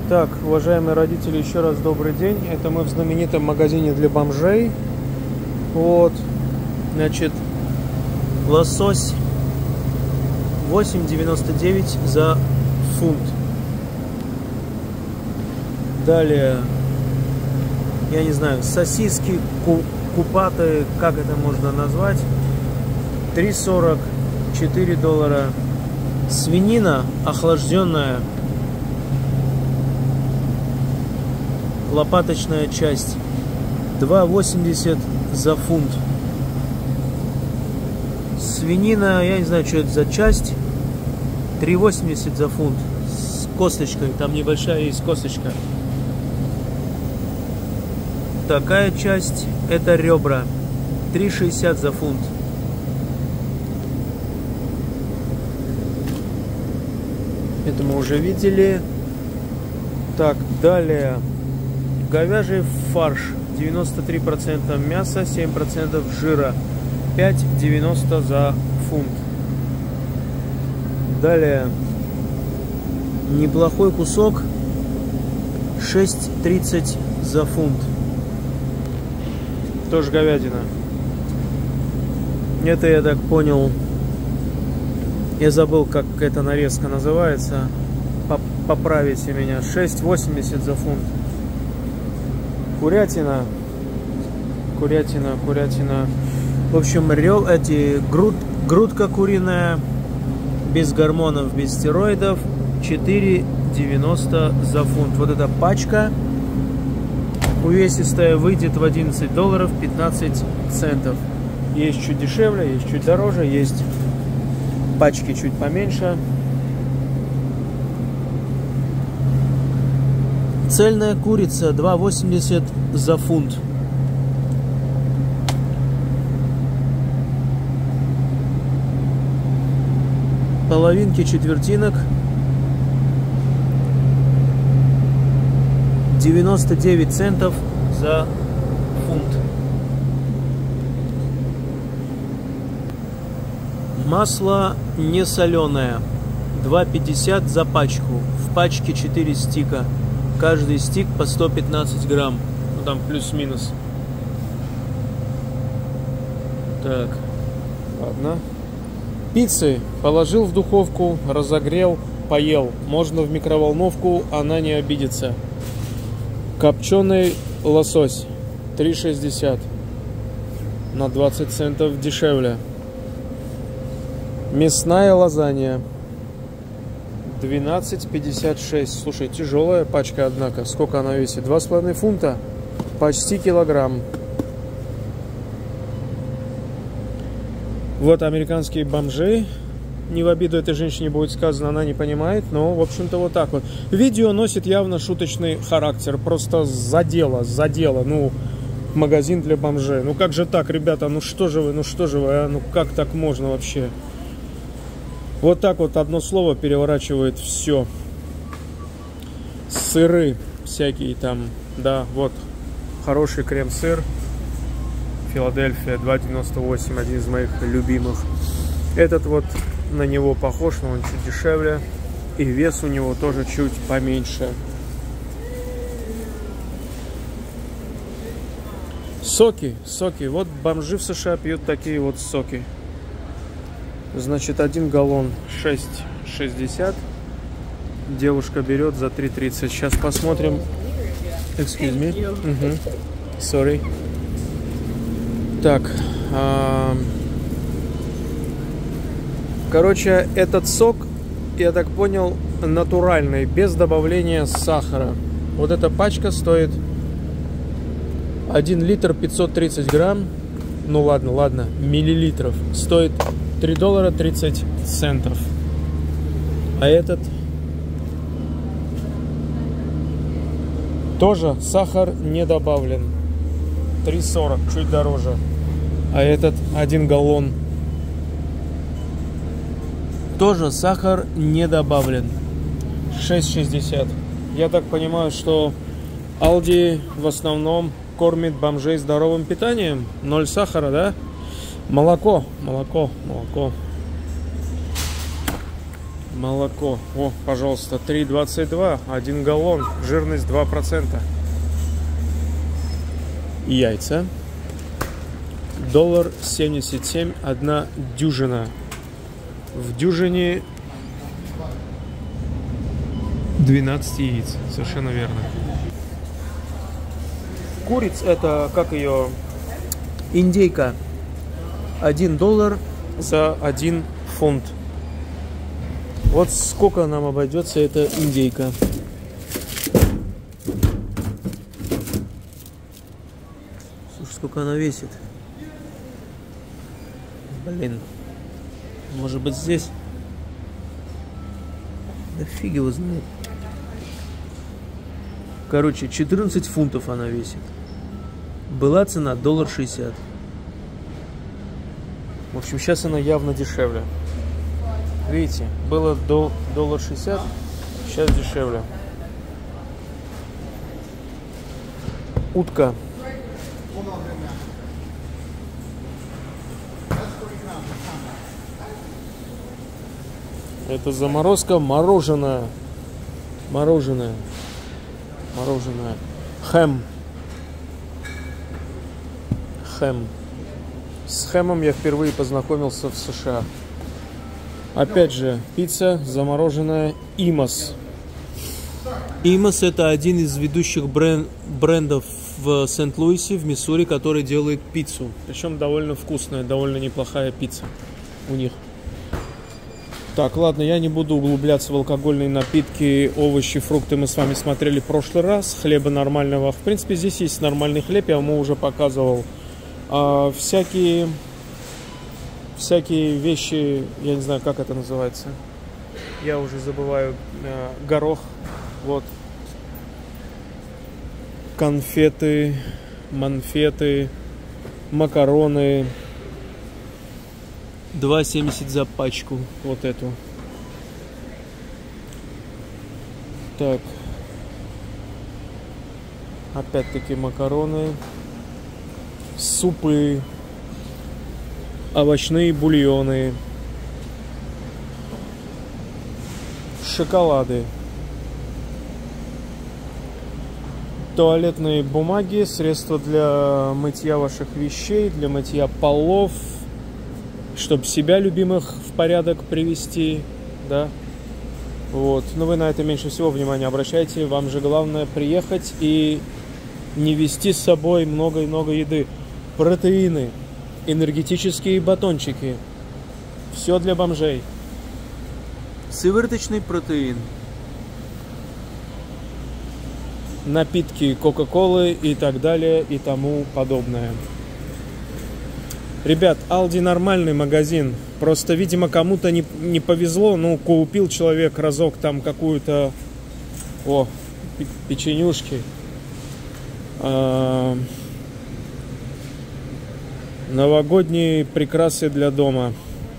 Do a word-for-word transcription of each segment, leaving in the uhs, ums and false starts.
Так, уважаемые родители, еще раз добрый день. Это мы в знаменитом магазине для бомжей. Вот, значит, лосось восемь девяносто девять за фунт. Далее, я не знаю, сосиски купаты, как это можно назвать, три сорок, четыре доллара. Свинина охлажденная, лопаточная часть, два восемьдесят за фунт. Свинина, я не знаю, что это за часть, три восемьдесят за фунт с косточкой, там небольшая есть косточка. Такая часть, это ребра, три шестьдесят за фунт. Это мы уже видели. Так, далее. Говяжий фарш. девяносто три процента мяса, семь процентов жира. пять девяносто за фунт. Далее. Неплохой кусок. шесть тридцать за фунт. Тоже говядина. Это, я так понял, я забыл, как эта нарезка называется. Поправите меня. шесть восемьдесят за фунт. Курятина. Курятина, курятина. В общем, рел, эти, груд, грудка куриная, без гормонов, без стероидов, четыре девяносто за фунт. Вот эта пачка увесистая выйдет в одиннадцать долларов пятнадцать центов. Есть чуть дешевле, есть чуть дороже, есть пачки чуть поменьше. Цельная курица два восемьдесят за фунт. Половинки четвертинок девяносто девять центов за фунт. Масло не соленое, два пятьдесят за пачку. В пачке четыре стика. Каждый стик по сто пятнадцать грамм. Ну там плюс-минус. Так, ладно. Пиццы положил в духовку, разогрел, поел. Можно в микроволновку, она не обидится. Копченый лосось три шестьдесят. На двадцать центов дешевле. Мясная лазанья двенадцать пятьдесят шесть. Слушай, тяжелая пачка, однако. Сколько она весит? два с половиной фунта. Почти килограмм. Вот американские бомжи. Не в обиду этой женщине будет сказано, она не понимает. Но, в общем-то, вот так вот. Видео носит явно шуточный характер. Просто задело, задело. Ну, магазин для бомжей. Ну, как же так, ребята? Ну, что же вы, ну, что же вы, а? Ну, как так можно вообще? Вот так вот одно слово переворачивает все. Сыры всякие там. Да, вот. Хороший крем-сыр. Филадельфия два девяносто восемь. Один из моих любимых. Этот вот на него похож, но он чуть дешевле. И вес у него тоже чуть поменьше. Соки. Соки. Вот бомжи в США пьют такие вот соки. Значит, один галлон шесть шестьдесят. Девушка берет за три тридцать. Сейчас посмотрим. Excuse me. Uh-huh. Sorry. Так. А... Короче, этот сок, я так понял, натуральный, без добавления сахара. Вот эта пачка стоит один литр пятьсот тридцать грамм. Ну ладно, ладно, миллилитров. Стоит три доллара тридцать центов. А этот тоже сахар не добавлен. три сорок, чуть дороже. А этот один галлон. Тоже сахар не добавлен. шесть шестьдесят. Я так понимаю, что Aldi в основном кормит бомжей здоровым питанием. Ноль сахара, да? Молоко, молоко, молоко. Молоко. О, пожалуйста, три двадцать два, один галлон, жирность два процента. Яйца. Доллар семьдесят семь, одна дюжина. В дюжине двенадцать яиц. Совершенно верно. Куриц, это, как ее, индейка. один доллар за один фунт. Вот сколько нам обойдется эта индейка. Слушай, сколько она весит. Блин. Может быть здесь? Да фиг его знает. Короче, четырнадцать фунтов она весит. Была цена доллар шестьдесят. В общем, сейчас она явно дешевле. Видите, было до доллар шестьдесят, сейчас дешевле. Утка. Это заморозка мороженое. Мороженое. Мороженое. Хэм. Хэм. С хэмом я впервые познакомился в США. Опять же, пицца замороженная Имос. Имос — это один из ведущих бренд, брендов в Сент-Луисе, в Миссури, который делает пиццу. Причем довольно вкусная, довольно неплохая пицца у них. Так, ладно, я не буду углубляться в алкогольные напитки, овощи, фрукты. Мы с вами смотрели в прошлый раз. Хлеба нормального. В принципе, здесь есть нормальный хлеб, я вам уже показывал. А, всякие... Всякие вещи, я не знаю, как это называется. Я уже забываю. Э, горох. Вот. Конфеты, манфеты, макароны. два семьдесят за пачку. Вот эту. Так. Опять-таки макароны. Супы. Овощные бульоны, шоколады, туалетные бумаги, средства для мытья ваших вещей, для мытья полов, чтобы себя любимых в порядок привести, да. Вот. Но вы на это меньше всего внимания обращайте. Вам же главное приехать и не везти с собой много и много еды. Протеины. Энергетические батончики. Все для бомжей. Сывороточный протеин. Напитки Кока-Колы и так далее и тому подобное. Ребят, Aldi нормальный магазин. Просто, видимо, кому-то не, не повезло. Ну, купил человек разок там какую-то... О, печенюшки. А... Новогодние прикрасы для дома.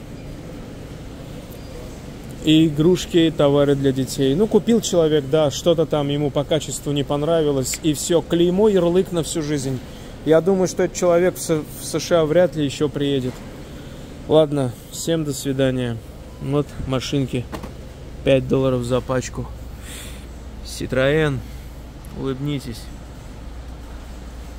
И игрушки, товары для детей. Ну, купил человек, да, что-то там ему по качеству не понравилось. И все, клеймо, ярлык на всю жизнь. Я думаю, что этот человек в США вряд ли еще приедет. Ладно, всем до свидания. Вот машинки. пять долларов за пачку. Citroën. Улыбнитесь.